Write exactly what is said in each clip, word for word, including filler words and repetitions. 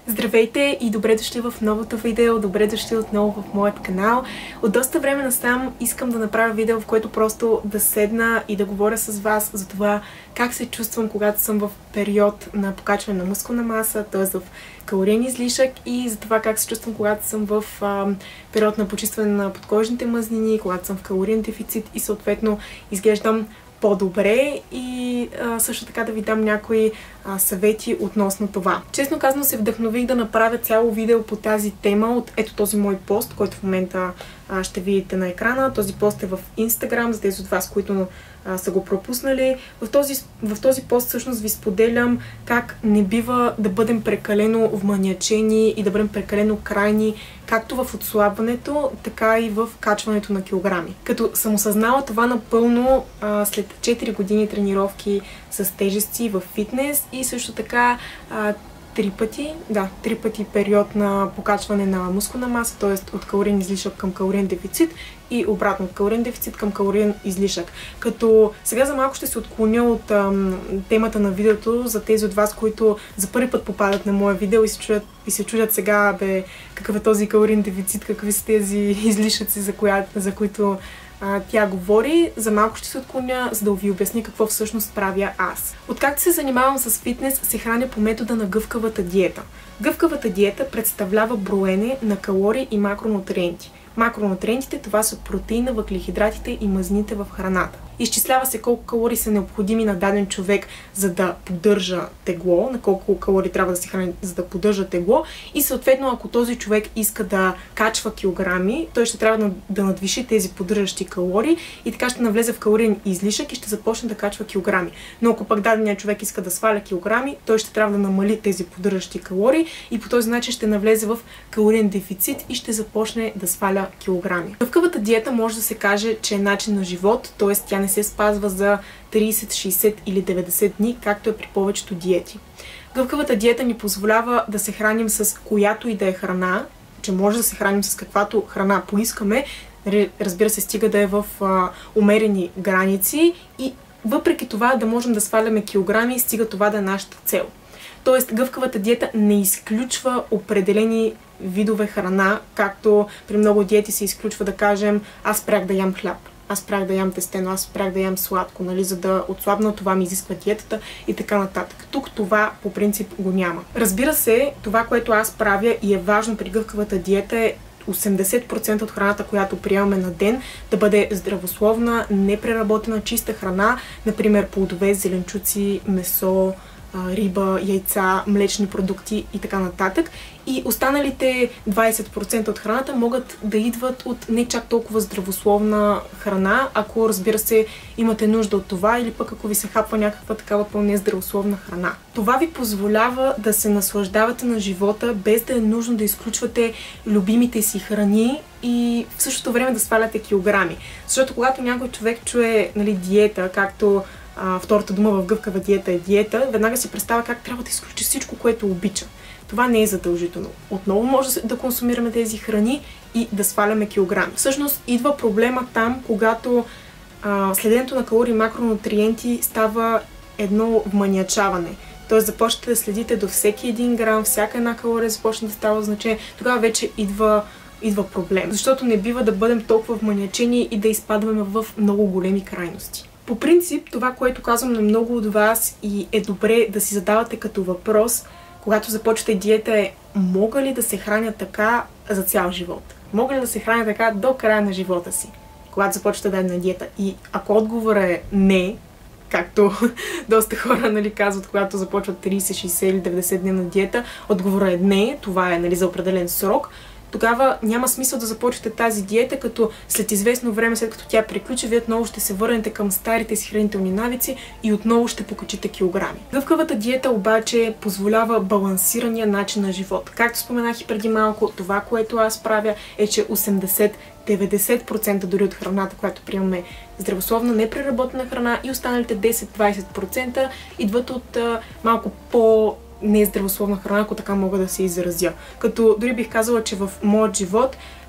Здравейте и добре дошли в новото видео, добре дошли отново в моят канал. От доста време насам искам да направя видео, в което просто да седна и да говоря с вас за това как се чувствам, когато съм в период на покачване на мускулна маса, т.е. в калориен излишък, и за това как се чувствам, когато съм в а, период на почистване на подкожните мазнини, когато съм в калориен дефицит и съответно изглеждам по-добре, и а, също така да ви дам някои а, съвети относно това. Честно казано се вдъхнових да направя цяло видео по тази тема от ето този мой пост, който в момента а, ще видите на екрана. Този пост е в Instagram, за тези от вас, които а, са го пропуснали. В този, в този пост всъщност ви споделям как не бива да бъдем прекалено вманиачени и да бъдем прекалено крайни, както в отслабването, така и в качването на килограми. Като съм осъзнала това напълно а, след четири години тренировки с тежести в фитнес и също така а, три пъти, да, три пъти период на покачване на мускулна маса, т.е. от калориен излишък към калориен дефицит и обратно от калориен дефицит към калориен излишък. Като сега за малко ще се отклоня от ам, темата на видеото за тези от вас, които за първи път попадат на моя видео и се чудят, и се чудят сега, бе, какъв е този калориен дефицит, какви са тези излишъци, за, коя, за които а, тя говори. За малко ще се отклоня, за да ви обясня какво всъщност правя аз. Откакто се занимавам с фитнес, се храня по метода на гъвкавата диета. Гъвкавата диета представлява броене на калории и макронутриенти. Макронутриентите това са протеина, въглехидратите и мазнините в храната. Изчислява се колко калории са необходими на даден човек, за да поддържа тегло, на колко калории трябва да се храни, за да поддържа тегло, и съответно ако този човек иска да качва килограми, той ще трябва да надвиши тези поддържащи калории и така ще навлезе в калориен излишък и ще започне да качва килограми. Но ако пък даденият човек иска да сваля килограми, той ще трябва да намали тези поддържащи калории и по този начин ще навлезе в калориен дефицит и ще започне да сваля килограми. Гъвкавата диета може да се каже, че е начин на живот, т.е. тя не се спазва за трийсет, шейсет или деветдесет дни, както е при повечето диети. Гъвкавата диета ни позволява да се храним с която и да е храна, че може да се храним с каквато храна поискаме, разбира се, стига да е в а, умерени граници, и въпреки това да можем да сваляме килограми, стига това да е нашата цел. Тоест, гъвкавата диета не изключва определени видове храна, както при много диети се изключва, да кажем, аз спрях да ям хляб, аз спрях да ям тестено, аз спрях да ям сладко, нали, за да отслабна, това ми изисква диетата и така нататък. Тук това по принцип го няма. Разбира се, това, което аз правя и е важно при гъвкавата диета, е осемдесет процента от храната, която приемаме на ден, да бъде здравословна, непреработена, чиста храна, например плодове, зеленчуци, месо, риба, яйца, млечни продукти и така нататък. И останалите двайсет процента от храната могат да идват от не чак толкова здравословна храна, ако, разбира се, имате нужда от това, или пък ако ви се хапва някаква такава по-нездравословна храна. Това ви позволява да се наслаждавате на живота, без да е нужно да изключвате любимите си храни и в същото време да сваляте килограми. Защото когато някой човек чуе, нали, диета, както А, втората дума в гъвкава диета е диета, веднага си представя как трябва да изключи всичко, което обича. Това не е задължително. Отново може да консумираме тези храни и да сваляме килограми. Всъщност идва проблема там, когато а, следенето на калории и макронутриенти става едно вманиачаване. Тоест започвате да следите до всеки един грам, всяка една калория започне да става значение. Тогава вече идва идва проблем. Защото не бива да бъдем толкова вманиачени и да изпадаме в много големи крайности. По принцип, това, което казвам на много от вас и е добре да си задавате като въпрос, когато започвате диета, е: мога ли да се храня така за цял живот? Мога ли да се храня така до края на живота си, когато започвате дадена диета? И ако отговорът е не, както доста хора, нали, казват, когато започват трийсет, шейсет или деветдесет дневна диета, отговорът е не, това е, нали, за определен срок, тогава няма смисъл да започнете тази диета, като след известно време, след като тя приключи, вие отново ще се върнете към старите си хранителни навици и отново ще покачите килограми. Гъвкавата диета обаче позволява балансирания начин на живот. Както споменах и преди малко, това, което аз правя, е, че осемдесет до деветдесет процента дори от храната, която приемаме, здравословна, непреработена храна, и останалите десет до двайсет процента идват от а, малко по не е здравословна храна, ако така мога да се изразя. Като дори бих казала, че в моят живот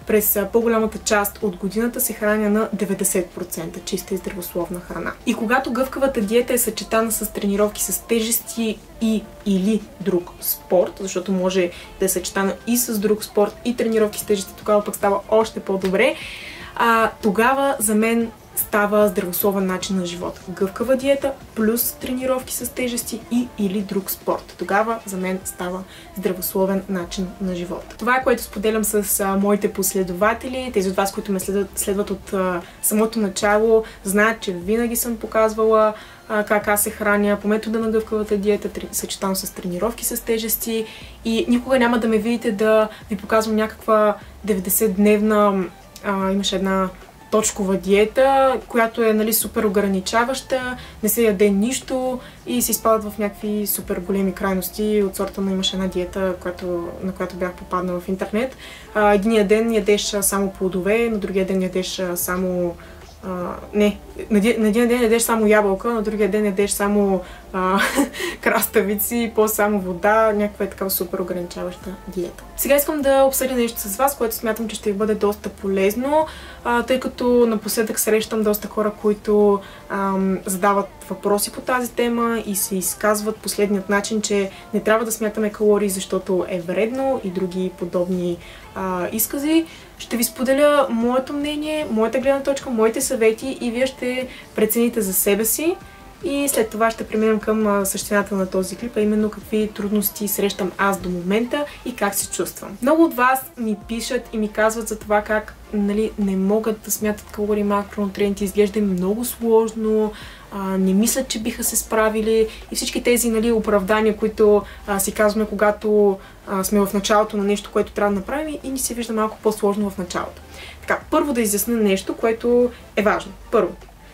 през по-голямата част от годината се храня на деветдесет процента чиста и здравословна храна. И когато гъвкавата диета е съчетана с тренировки с тежести и или друг спорт, защото може да е съчетана и с друг спорт и тренировки с тежести, тогава пък става още по-добре, а, тогава за мен става здравословен начин на живот. Гъвкава диета плюс тренировки с тежести и или друг спорт. Тогава за мен става здравословен начин на живот. Това е, което споделям с а, моите последователи. Тези от вас, които ме следват, следват от а, самото начало, знаят, че винаги съм показвала а, как аз се храня по метода на гъвкавата диета, съчетано с тренировки с тежести, и никога няма да ме видите да ви показвам някаква деветдесетдневна, а, имаше една точкова диета, която е, нали, супер ограничаваща, не се яде нищо и се изпадат в някакви супер големи крайности от сорта на имаше една диета, която, на която бях попаднала в интернет. А, единия ден ядеш само плодове, на другия ден ядеш само... А, не, на един ден ядеш само ябълка, на другия ден ядеш само а, краставици, после само вода, някаква е такава супер ограничаваща диета. Сега искам да обсъдя нещо с вас, което смятам, че ще ви бъде доста полезно, а, тъй като напоследък срещам доста хора, които ам, задават въпроси по тази тема и се изказват последният начин, че не трябва да смятаме калории, защото е вредно, и други подобни а, изкази. Ще ви споделя моето мнение, моята гледна точка, моите съвети и вие ще прецените за себе си. И след това ще преминем към същината на този клип, а именно какви трудности срещам аз до момента и как се чувствам. Много от вас ми пишат и ми казват за това как, нали, не могат да смятат калории, макронутриенти, изглежда им много сложно, а, не мислят, че биха се справили, и всички тези, нали, оправдания, които а, си казваме, когато а, сме в началото на нещо, което трябва да направим, и ни се вижда малко по-сложно в началото. Така, първо да изясня нещо, което е важно. Първо,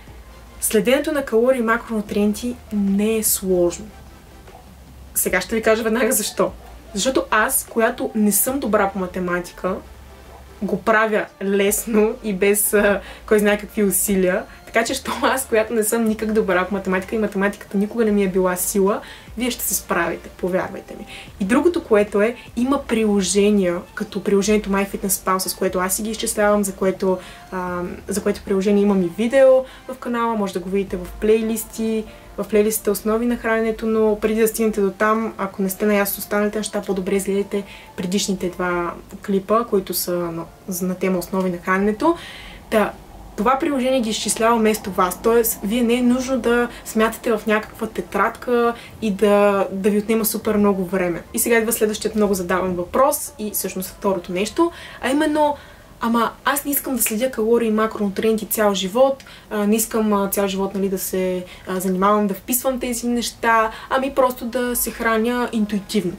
следенето на калории и макронутриенти не е сложно. Сега ще ви кажа веднага защо. Защото аз, която не съм добра по математика, го правя лесно и без а, кой знае какви усилия. Така че, що аз, която не съм никак добра по математика и математиката никога не ми е била сила, вие ще се справите, повярвайте ми. И другото, което е, има приложения, като приложението MyFitnessPal, с което аз си ги изчислявам, за което, а, за което приложение имам и видео в канала, може да го видите в плейлисти, в плейлистите Основи на храненето, но преди да стигнете до там, ако не сте наясно с останалите неща, по-добре изгледайте предишните два клипа, които са на, на тема Основи на храненето. Да, това приложение ги изчислява вместо вас, т.е. вие не е нужно да смятате в някаква тетрадка и да, да ви отнема супер много време. И сега идва следващият много задаван въпрос и всъщност второто нещо, а именно: ама аз не искам да следя калории и макронутриенти цял живот, а, не искам а, цял живот, нали, да се а, занимавам да вписвам тези неща, ами просто да се храня интуитивно.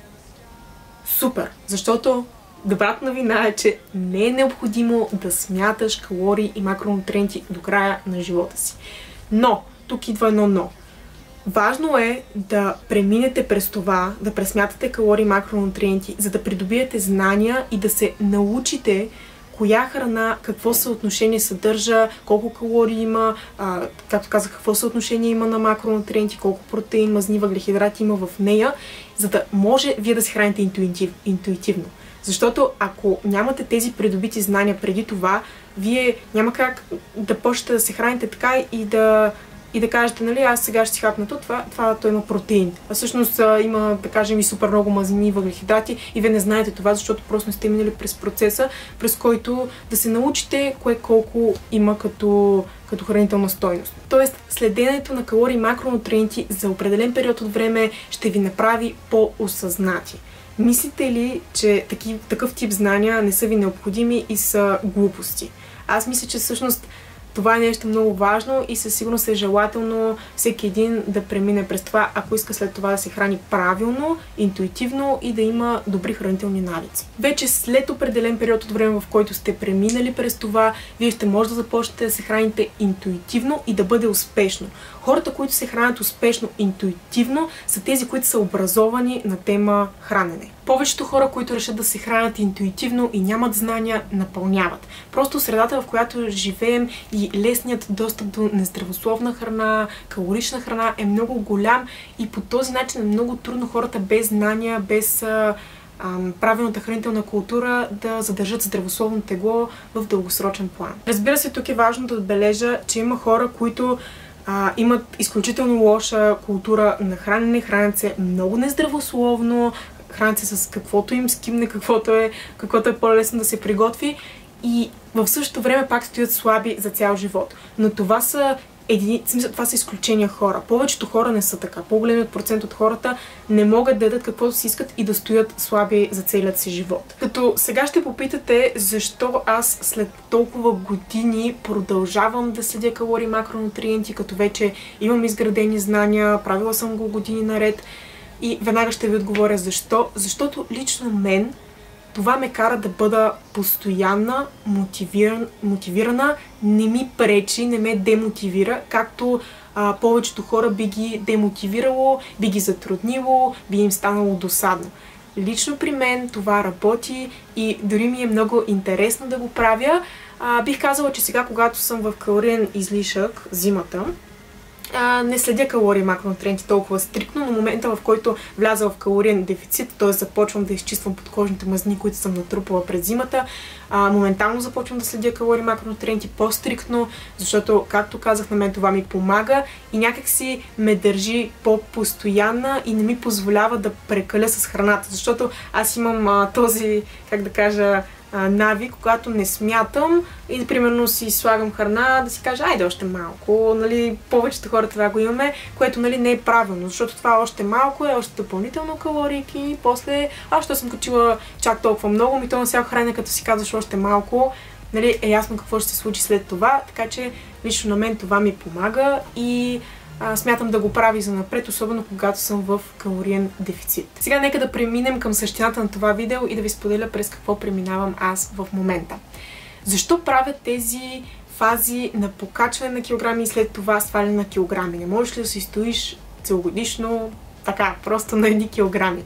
Супер! Защото добрата новина е, че не е необходимо да смяташ калории и макронутриенти до края на живота си. Но, тук идва едно но. Важно е да преминете през това, да пресмятате калории и макронутриенти, за да придобиете знания и да се научите коя храна, какво съотношение съдържа, колко калории има, а, както казах, какво съотношение има на макронутриенти, колко протеин, мазни, въглехидрати има в нея, за да може вие да се храните интуитив, интуитивно. Защото ако нямате тези придобити знания преди това, вие няма как да почнете да се храните така и да, и да кажете, нали, аз сега ще си хапна то, това, това то има протеин. А всъщност а, има, да кажем, и супер много мазнини и въглехидрати и вие не знаете това, защото просто не сте минали през процеса, през който да се научите кое колко има като, като хранителна стойност. Тоест, следенето на калории и макронутриенти за определен период от време ще ви направи по-осъзнати. Мислите ли, че таки, такъв тип знания не са ви необходими и са глупости? Аз мисля, че всъщност това е нещо много важно и със сигурност е желателно всеки един да премине през това, ако иска след това да се храни правилно, интуитивно и да има добри хранителни навици. Вече след определен период от време, в който сте преминали през това, вие ще може да започнете да се храните интуитивно и да бъде успешно. Хората, които се хранят успешно, интуитивно, са тези, които са образовани на тема хранене. Повечето хора, които решат да се хранят интуитивно и нямат знания, напълняват. Просто средата, в която живеем и лесният достъп до нездравословна храна, калорична храна е много голям и по този начин е много трудно хората без знания, без ам, правилната хранителна култура да задържат здравословно тегло в дългосрочен план. Разбира се, тук е важно да отбележа, че има хора, които а, имат изключително лоша култура на хранене, хранят се много нездравословно, хранят се с каквото им скимне, каквото е, каквото е по-лесно да се приготви и в същото време пак стоят слаби за цял живот. Но това са едини, това са изключения хора. Повечето хора не са така. По-големият процент от хората не могат да ядат каквото си искат и да стоят слаби за целият си живот. Като сега ще попитате защо аз след толкова години продължавам да следя калории, макронутриенти, като вече имам изградени знания, правила съм го години наред и веднага ще ви отговоря защо. Защото лично мен това ме кара да бъда постоянна, мотивиран, мотивирана, не ми пречи, не ме демотивира, както а, повечето хора би ги демотивирало, би ги затруднило, би им станало досадно. Лично при мен това работи и дори ми е много интересно да го правя. А, бих казала, че сега, когато съм в калориен излишък, зимата, А, не следя калории и макронутриенти толкова стриктно, но момента, в който вляза в калориен дефицит, т.е. започвам да изчиствам подкожните мазнини, които съм натрупала през зимата, а, моментално започвам да следя калории и макронутриенти по-стриктно, защото, както казах, на мен това ми помага и някакси ме държи по-постоянна и не ми позволява да прекаля с храната, защото аз имам а, този, как да кажа, навик, когато не смятам и, примерно, си слагам храна, да си кажа, айде още малко, нали, повечето хора това го имаме, което, нали, не е правилно, защото това още малко е, още допълнително калорийки и после, аз ще съм качила чак толкова много, ми то на всяко хранене, като си казваш още малко, нали, е ясно какво ще се случи след това, така че лично на мен това ми помага и А, смятам да го прави за напред, особено когато съм в калориен дефицит. Сега нека да преминем към същината на това видео и да ви споделя през какво преминавам аз в момента. Защо правя тези фази на покачване на килограми и след това сваляне на килограми? Не можеш ли да си стоиш целогодишно така, просто на едни килограми?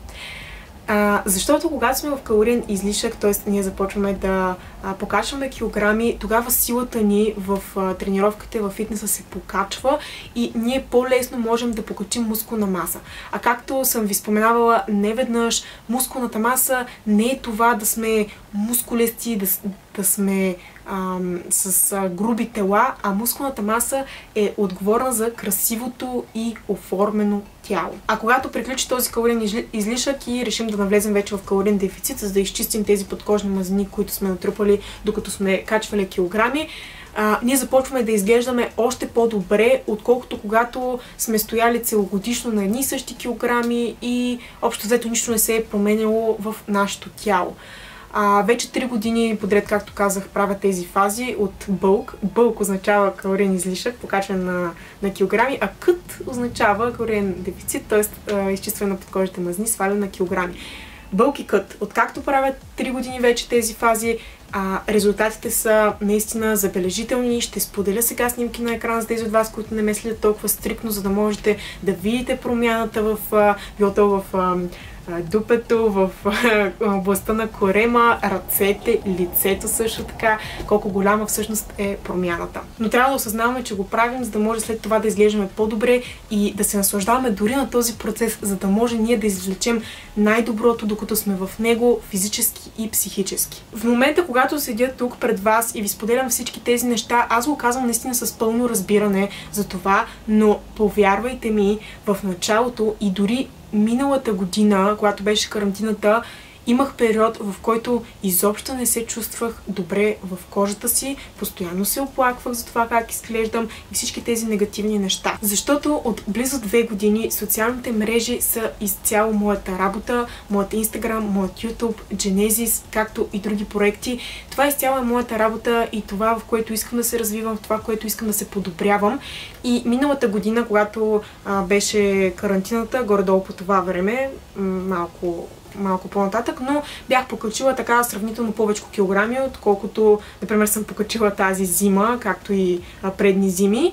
А, защото когато сме в калориен излишък, т.е. ние започваме да а, покачваме килограми, тогава силата ни в а, тренировките, в фитнеса се покачва и ние по-лесно можем да покачим мускулна маса. А както съм ви споменавала неведнъж, мускулната маса не е това да сме мускулести, да, да сме а, с а, груби тела, а мускулната маса е отговорна за красивото и оформено тяло. А когато приключи този калориен излишък и решим да навлезем вече в калориен дефицит, за да изчистим тези подкожни мазнини, които сме натрупали докато сме качвали килограми, а, ние започваме да изглеждаме още по-добре, отколкото когато сме стояли целогодишно на едни и същи килограми и общо взето нищо не се е променяло в нашето тяло. А, вече три години подред, както казах, правя тези фази от бълк. Бълк означава калориен излишък, покачване на, на килограми, а кът означава калориен дефицит, т.е. изчистване на подкожните мазнини, сваляне на килограми. Бълк и кът. Откакто правя три години вече тези фази, а, резултатите са наистина забележителни. Ще споделя сега снимки на екрана с тези от вас, които не ме следят толкова стриктно, за да можете да видите промяната в, било то в а, дупето, в областта на корема, ръцете, лицето също така, колко голяма всъщност е промяната. Но трябва да осъзнаваме, че го правим, за да може след това да изглеждаме по-добре и да се наслаждаваме дори на този процес, за да може ние да извлечем най-доброто, докато сме в него физически и психически. В момента, когато седя тук пред вас и ви споделям всички тези неща, аз го казвам наистина с пълно разбиране за това, но повярвайте ми, в началото и дори миналата година, когато беше карантината, имах период, в който изобщо не се чувствах добре в кожата си, постоянно се оплаквах за това как изглеждам и всички тези негативни неща. Защото от близо две години социалните мрежи са изцяло моята работа, моят Instagram, моят YouTube, Genesis, както и други проекти. Това изцяло е моята работа и това, в което искам да се развивам, в това, в което искам да се подобрявам. И миналата година, когато а, беше карантината, горе-долу по това време, малко малко по-нататък, но бях покачила така сравнително повече килограми, отколкото, например, съм покачила тази зима, както и а, предни зими.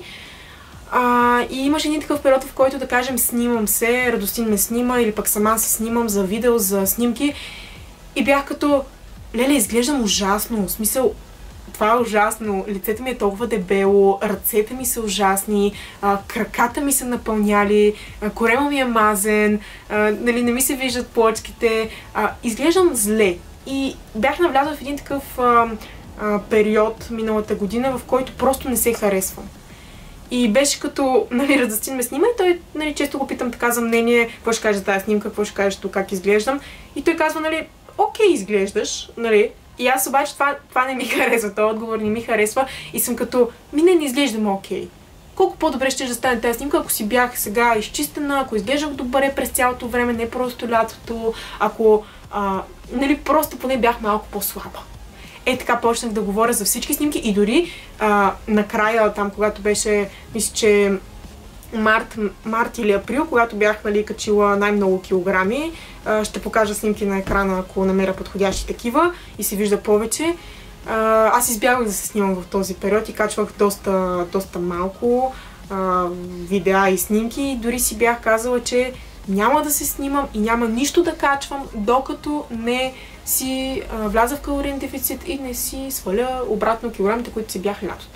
А, и имаше един такъв период, в който, да кажем, снимам се, Радостин ме снима или пък сама се снимам за видео, за снимки и бях като, леле, изглеждам ужасно, в смисъл, това е ужасно. Лицето ми е толкова дебело, ръцете ми са ужасни, а, краката ми са напълняли, а, корема ми е мазен, а, нали, не ми се виждат плочките. А, изглеждам зле. И бях навлязла в един такъв а, а, период миналата година, в който просто не се харесвам. И беше като, нали, Радостин ме снима и той, нали, често го питам така за мнение, какво ще кажеш за тази снимка, какво ще кажеш тук, как изглеждам. И той казва, нали, окей изглеждаш, нали. И аз обаче това, това не ми харесва, този отговор не ми харесва и съм като, ми не, не изглеждам окей. Колко по-добре ще да стане тази снимка, ако си бях сега изчистена, ако изглеждах добре през цялото време, не просто лятото, ако, а, нали, просто поне бях малко по-слаба. Е, така почнах да говоря за всички снимки и дори а, накрая, там когато беше, мисля, че март, март или април, когато бях, нали, качила най-много килограми, а, ще покажа снимки на екрана, ако намеря подходящи такива и се вижда повече. А, аз избягах да се снимам в този период и качвах доста, доста малко а, видеа и снимки. Дори си бях казала, че няма да се снимам и няма нищо да качвам, докато не си а, вляза в калориен дефицит и не си сваля обратно килограмите, които си бях лятото.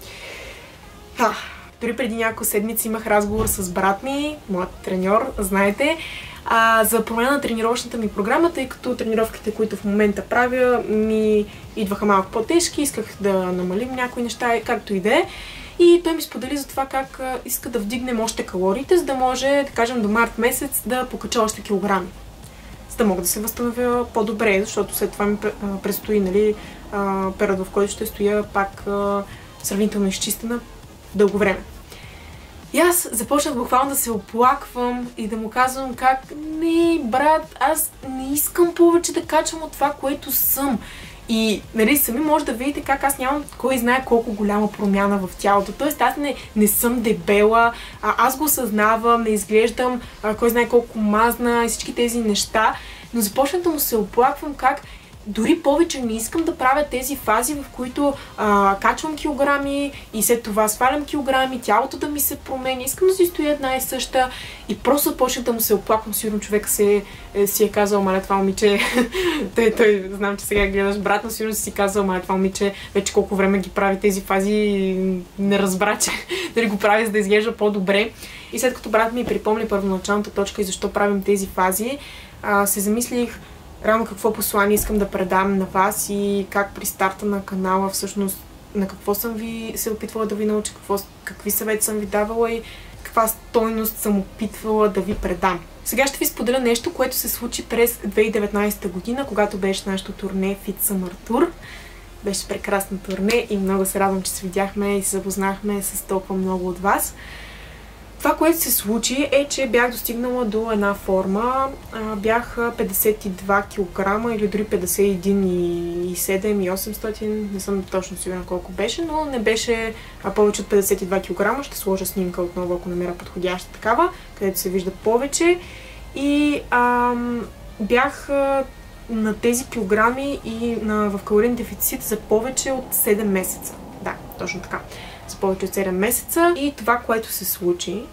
А, дори преди няколко седмици имах разговор с брат ми, моят треньор, знаете, а, за промяна на тренировъчната ми програма, тъй като тренировките, които в момента правя, ми идваха малко по-тежки, исках да намалим някои неща, както и да е. И той ми сподели за това как а, иска да вдигнем още калориите, за да може, да кажем, до март месец да покача още килограми. За да мога да се възстановя по-добре, защото след това ми предстои, нали, период, в който ще стоя пак а, сравнително изчистена дълго време. И аз започнах буквално да се оплаквам и да му казвам как не, брат, аз не искам повече да качвам от това, което съм. И, нали, сами може да видите как аз нямам кой знае колко голяма промяна в тялото. Тоест аз не, не съм дебела, а, аз го съзнавам, не изглеждам а, кой знае колко мазна и всички тези неща. Но започнах да му се оплаквам как дори повече не искам да правя тези фази, в които а, качвам килограми и след това свалям килограми, тялото да ми се промени, искам да си стоя една и съща и просто започнах да му се оплаквам. Сигурно човек се, е, си е казал, маля, това момиче, той, той, знам, че сега гледаш брат, но сигурно си казал, маля, това момиче вече колко време ги прави тези фази и не разбра, че дали го прави, за да изглежда по-добре. И след като брат ми припомни първоначалната точка и защо правим тези фази, а, се замислих реално какво послание искам да предам на вас и как при старта на канала всъщност на какво съм ви се опитвала да ви науча, какво, какви съвети съм ви давала и каква стойност съм опитвала да ви предам. Сега ще ви споделя нещо, което се случи през две хиляди и деветнадесета година, когато беше нашето турне Fit Summer Tour. Беше прекрасно турне и много се радвам, че се видяхме и се запознахме с толкова много от вас. Това, което се случи, е, че бях достигнала до една форма. Бях петдесет и два килограма или дори петдесет и един и седем и осемстотин. Не съм точно сигурна колко беше, но не беше повече от петдесет и два килограма. Ще сложа снимка отново, ако намеря подходяща такава, където се вижда повече. И ам, бях а, на тези килограми и на, в калориен дефицит за повече от седем месеца. Да, точно така. За повече от седем месеца. И това, което се случи,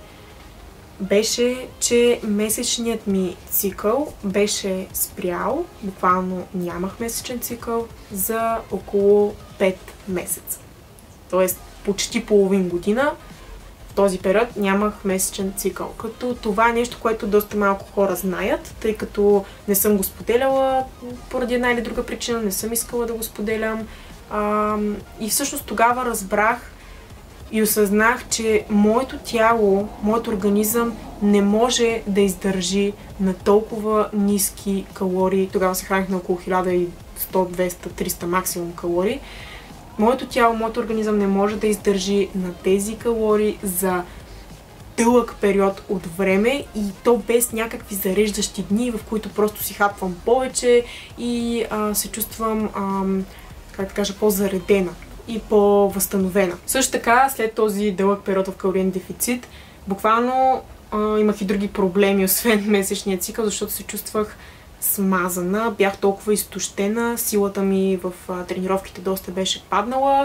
беше, че месечният ми цикъл беше спрял, буквално нямах месечен цикъл, за около пет месеца. Тоест почти половин година в този период нямах месечен цикъл. Като това е нещо, което доста малко хора знаят, тъй като не съм го споделяла поради една или друга причина, не съм искала да го споделям. А, и всъщност тогава разбрах и осъзнах, че моето тяло, моят организъм не може да издържи на толкова ниски калории. Тогава се храних на около хиляда и сто, двеста, триста максимум калории. Моето тяло, моят организъм не може да издържи на тези калории за дълъг период от време и то без някакви зареждащи дни, в които просто си хапвам повече и а, се чувствам, а, как да кажа, по-заредена и по-възстановена. Също така, след този дълъг период в калориен дефицит, буквално а, имах и други проблеми, освен месечния цикъл, защото се чувствах смазана, бях толкова изтощена, силата ми в а, тренировките доста беше паднала,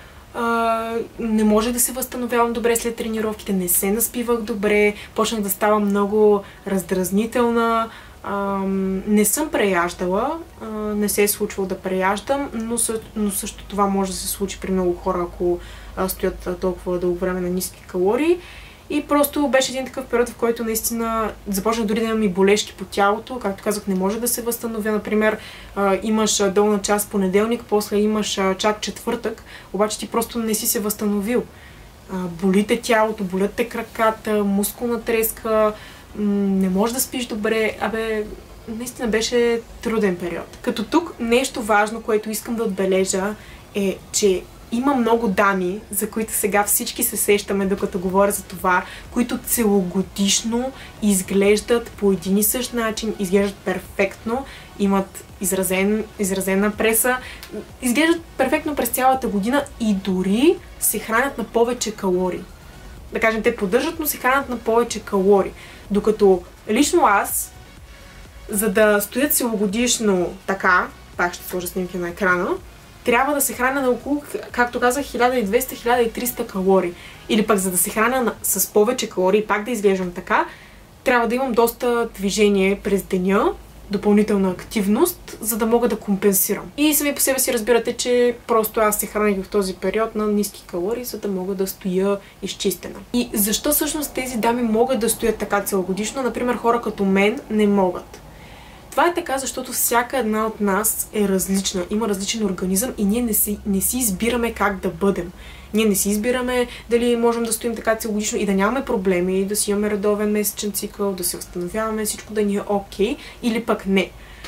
а, не може да се възстановявам добре след тренировките, не се наспивах добре, почнах да ставам много раздразнителна, Ам, не съм преяждала, а, не се е случвало да преяждам, но, съ, но също това може да се случи при много хора, ако а, стоят а, толкова дълго време на ниски калории. И просто беше един такъв период, в който наистина започнах дори да имам и болешки по тялото. Както казах, не може да се възстановя. Например, а, имаш долна част понеделник, после имаш а, чак четвъртък, обаче ти просто не си се възстановил. А, болите тялото, болят те краката, мускулна треска, не можеш да спиш добре. Абе, наистина беше труден период. Като тук нещо важно, което искам да отбележа, е, че има много дами, за които сега всички се сещаме, докато говоря за това, които целогодишно изглеждат по един и същ начин, изглеждат перфектно, имат изразен, изразена преса, изглеждат перфектно през цялата година и дори се хранят на повече калории. Да кажем, те поддържат, но се хранят на повече калории. Докато лично аз, за да стоя целогодишно така, пак ще сложа снимки на екрана, трябва да се храня на около, както казах, хиляда и двеста до хиляда и триста калории. Или пък за да се храня на, с повече калории, пак да изглеждам така, трябва да имам доста движение през деня, допълнителна активност, за да мога да компенсирам. И сами по себе си разбирате, че просто аз се храних в този период на ниски калории, за да мога да стоя изчистена. И защо всъщност тези дами могат да стоят така целогодишно, например хора като мен не могат? Това е така, защото всяка една от нас е различна, има различен организъм и ние не си, не си избираме как да бъдем. Ние не си избираме дали можем да стоим така целогодишно и да нямаме проблеми, да си имаме редовен месечен цикъл, да се възстановяваме, всичко да ни е окей, или пък не.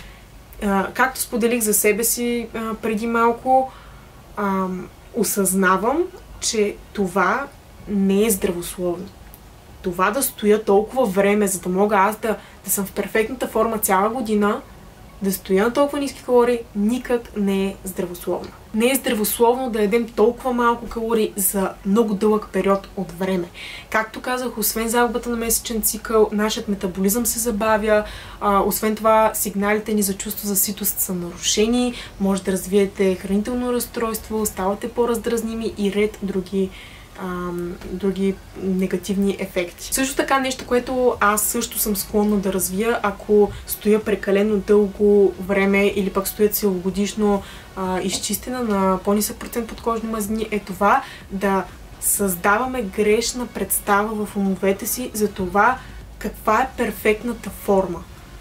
А, както споделих за себе си а, преди малко, а, осъзнавам, че това не е здравословно. Това да стоя толкова време, за да мога аз да, да съм в перфектната форма цяла година, да стоя на толкова ниски калории, никак не е здравословно. Не е здравословно да ядем толкова малко калории за много дълъг период от време. Както казах, освен загубата на месечен цикъл, нашият метаболизъм се забавя, а, освен това сигналите ни за чувство за ситост са нарушени, може да развиете хранително разстройство, ставате по-раздразними и ред други Ам, други негативни ефекти. Също така нещо, което аз също съм склонна да развия, ако стоя прекалено дълго време или пък стоя целогодишно а, изчистена на по-нисък процент подкожни мазнини, е това да създаваме грешна представа в умовете си за това каква е перфектната форма.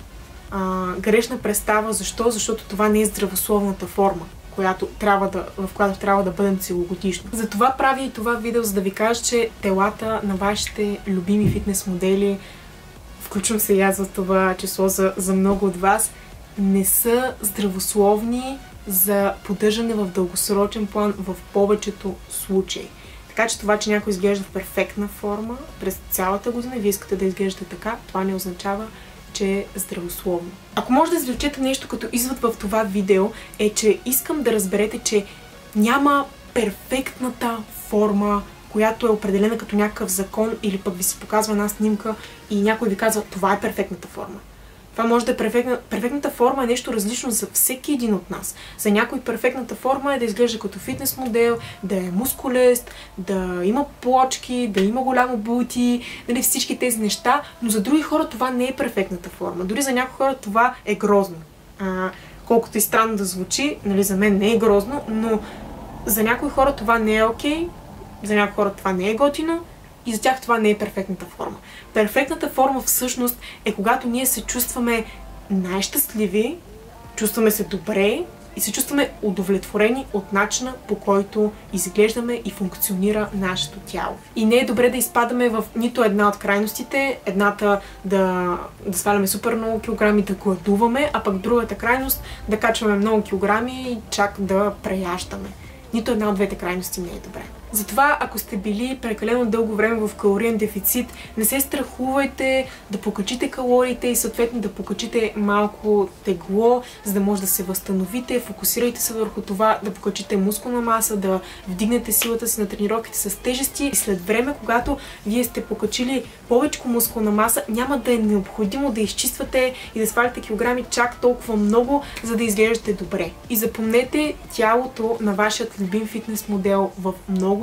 А, грешна представа защо? Защото това не е здравословната форма, която трябва да, в която трябва да бъдем целогодишно. Затова правя и това видео, за да ви кажа, че телата на вашите любими фитнес модели, включвам се и аз за това число за, за много от вас, не са здравословни за поддържане в дългосрочен план в повечето случаи. Така че това, че някой изглежда в перфектна форма през цялата година и вие искате да изглеждате така, това не означава, че е здравословно. Ако може да извлечете нещо като извод в това видео, е, че искам да разберете, че няма перфектната форма, която е определена като някакъв закон или пък ви се показва една снимка и някой ви казва, това е перфектната форма. Това може да е перфектна... перфектната форма е нещо различно за всеки един от нас. За някой перфектната форма е да изглежда като фитнес модел, да е мускулест, да има плочки, да има голямо бути, нали, всички тези неща, но за други хора това не е перфектната форма. Дори за някои хора това е грозно. А, колкото и странно да звучи, нали, за мен не е грозно, но за някои хора това не е окей, за някои хора това не е готино, и за тях това не е перфектната форма. Перфектната форма всъщност е когато ние се чувстваме най-щастливи, чувстваме се добре и се чувстваме удовлетворени от начина, по който изглеждаме и функционира нашето тяло. И не е добре да изпадаме в нито една от крайностите, едната да, да сваляме супер много килограми, да гладуваме, а пък другата крайност да качваме много килограми и чак да преяждаме. Нито една от двете крайности не е добре. Затова, ако сте били прекалено дълго време в калориен дефицит, не се страхувайте да покачите калориите и съответно да покачите малко тегло, за да може да се възстановите. Фокусирайте се върху това да покачите мускулна маса, да вдигнете силата си на тренировките с тежести. И след време, когато вие сте покачили повече мускулна маса, няма да е необходимо да изчиствате и да свалите килограми чак толкова много, за да изглеждате добре. И запомнете, тялото на вашият любим фитнес модел в много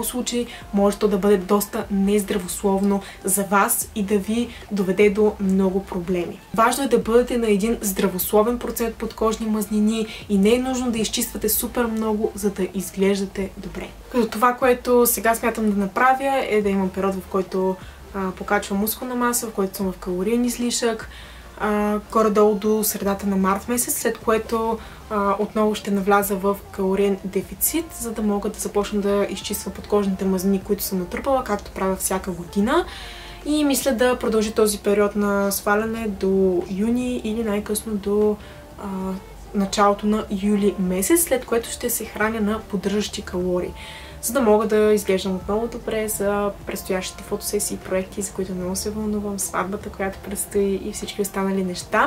много случаи може то да бъде доста нездравословно за вас и да ви доведе до много проблеми. Важно е да бъдете на един здравословен процент подкожни мазнини и не е нужно да изчиствате супер много, за да изглеждате добре. Като това, което сега смятам да направя, е да имам период, в който а, покачвам мускулна маса, в който съм в калориен излишък, горе-долу до средата на март месец, след което а, отново ще навляза в калориен дефицит, за да мога да започна да изчиствам подкожните мазнини, които съм натрупала, както правя всяка година. И мисля да продължи този период на сваляне до юни или най-късно до а, началото на юли месец, след което ще се храня на поддържащи калории, за да мога да изглеждам отново добре за предстоящите фотосесии и проекти, за които много се вълнувам, сватбата, която предстои и всички останали неща.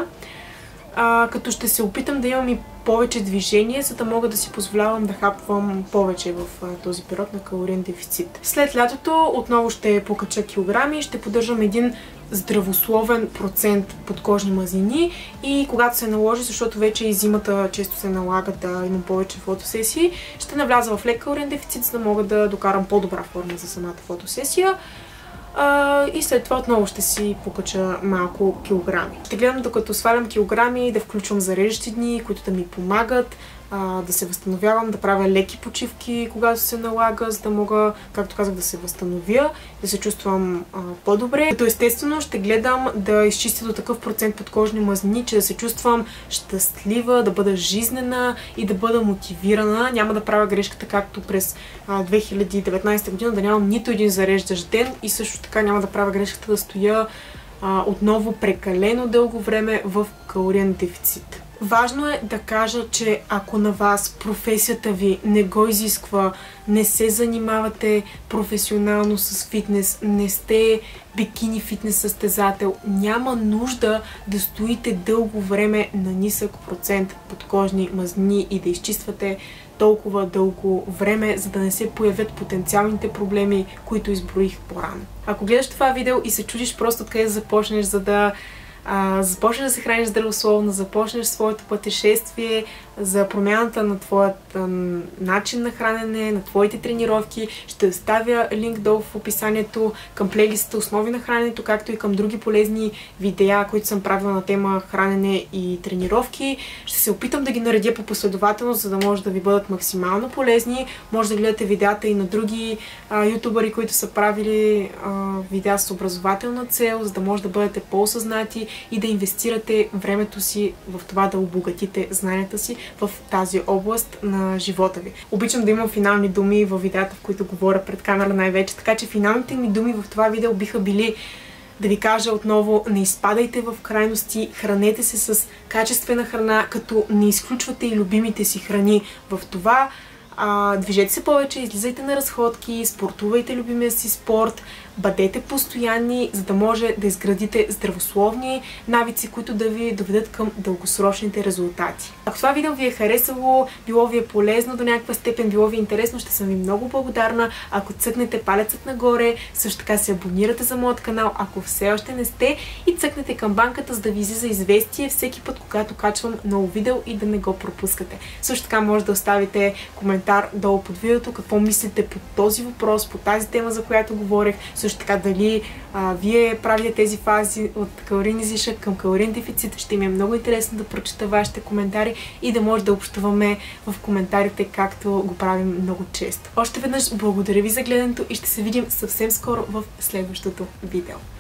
А, като ще се опитам да имам и повече движение, за да мога да си позволявам да хапвам повече в а, този период на калориен дефицит. След лятото отново ще покача килограми, ще поддържам един здравословен процент подкожни мазнини и когато се наложи, защото вече и зимата често се налага да имам повече фотосесии, ще навляза в лек калориен дефицит, за да мога да докарам по-добра форма за самата фотосесия. Uh, и след това отново ще си покача малко килограми. Ще гледам докато свалям килограми, да включвам зареждащи дни, които да ми помагат, uh, да се възстановявам, да правя леки почивки, когато се налага, за да мога, както казах, да се възстановя, да се чувствам uh, по-добре. Като естествено ще гледам да изчистя до такъв процент подкожни мазнини, че да се чувствам щастлива, да бъда жизнена и да бъда мотивирана. Няма да правя грешката както през uh, две хиляди и деветнадесета година, да нямам нито един зареждащ ден и също така няма да правя грешката да стоя а, отново прекалено дълго време в калориен дефицит. Важно е да кажа, че ако на вас професията ви не го изисква, не се занимавате професионално с фитнес, не сте бикини фитнес състезател, няма нужда да стоите дълго време на нисък процент подкожни мазнини и да изчиствате толкова дълго време, за да не се появят потенциалните проблеми, които изброих по-рано. Ако гледаш това видео и се чудиш просто откъде да започнеш, за да а, започнеш да се храниш здравословно, започнеш своето пътешествие за промяната на твоят а, начин на хранене, на твоите тренировки, ще оставя линк долу в описанието към плейлиста Основи на храненето, както и към други полезни видеа, които съм правила на тема хранене и тренировки. Ще се опитам да ги наредя по последователност, за да може да ви бъдат максимално полезни. Може да гледате видеата и на други а, ютубъри, които са правили а, видеа с образователна цел, за да може да бъдете по-осъзнати и да инвестирате времето си в това да обогатите знанията си в тази област на живота ви. Обичам да имам финални думи в видеята, в които говоря пред камера най-вече, така че финалните ми думи в това видео биха били да ви кажа отново: не изпадайте в крайности, хранете се с качествена храна, като не изключвате и любимите си храни в това. А, движете се повече, излизайте на разходки, спортувайте любимия си спорт, бъдете постоянни, за да може да изградите здравословни навици, които да ви доведат към дългосрочните резултати. Ако това видео ви е харесало, било ви е полезно до някаква степен, било ви е интересно, ще съм ви много благодарна, ако цъкнете палецът нагоре, също така се абонирате за моят канал, ако все още не сте, и цъкнете камбанката, за да ви излиза известие всеки път, когато качвам ново видео и да не го пропускате. Също така може да оставите коментар долу под видеото, какво мислите по този въпрос, по тази тема, за която говорех. Също така дали а, вие правите тези фази от калориен излишък към калориен дефицит. Ще ми е много интересно да прочета вашите коментари и да може да общуваме в коментарите, както го правим много често. Още веднъж благодаря ви за гледането и ще се видим съвсем скоро в следващото видео.